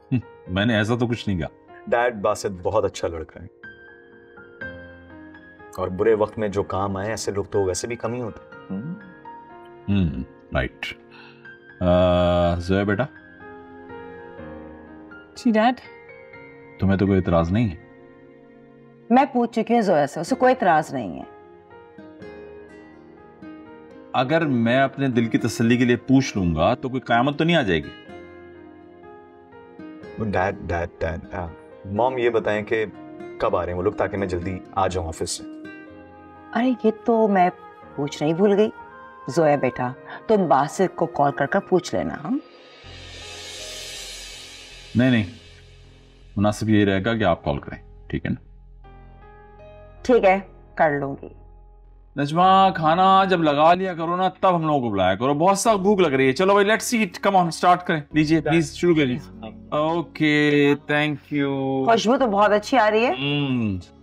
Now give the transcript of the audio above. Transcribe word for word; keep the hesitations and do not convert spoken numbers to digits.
मैंने ऐसा तो कुछ नहीं कहा। डैड, बासित बहुत अच्छा लड़का है और बुरे वक्त में जो काम आए ऐसे लोग तो वैसे भी कम ही होते। हम्म, राइट। जोया बेटा। जी डैड। तुम्हें तो कोई इतराज नहीं है? मैं पूछ चुकी हूँ जोया से, उसे कोई इतराज नहीं है। अगर मैं अपने दिल की तसल्ली के लिए पूछ लूंगा तो कोई कयामत तो नहीं आ जाएगी? डैड डैड डैड मॉम ये बताएं कि कब आ रहे हैं वो लोग ताकि मैं जल्दी आ जाऊं ऑफिस से। अरे ये तो मैं पूछना ही भूल गई। जोया बेटा, तुम बासित को कॉल कर कर पूछ लेना। हम नहीं नहीं, मुनासिब यही रहेगा कि आप कॉल करें, ठीक है ना? ठीक है, कर लूंगी। नजमा, खाना जब लगा लिया करो ना तब हम लोगों को बुलाया करो, बहुत सख्त भूख लग रही है। चलो भाई, let's eat, come on, start करें। लीजिए प्लीज, शुरू करिए। Okay, thank you. खुशबू तो बहुत अच्छी आ रही है। हम्म